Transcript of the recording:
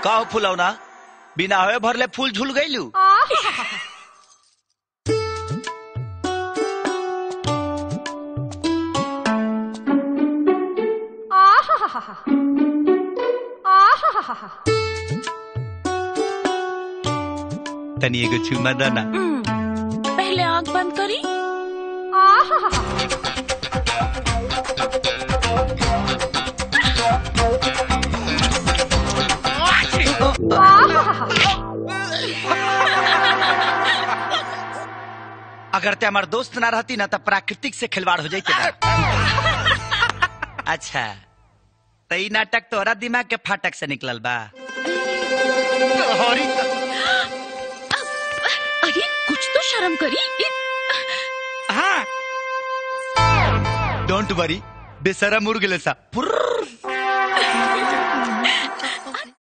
का फुलौना बिना हवे भरले फूल झूल गईलू। तनी एगो चुमा दो ना। पहले आंख बंद करी। अगर ते हमार दोस्त ना रहती ना तो प्राकृतिक से खिलवाड़ हो जाती। अच्छा तो ई नाटक तोरा दिमाग के फाटक से निकलल बा। अरे कुछ तो शर्म करी। हाँ डोंट वरी बेसरम मुर्ग ले सा।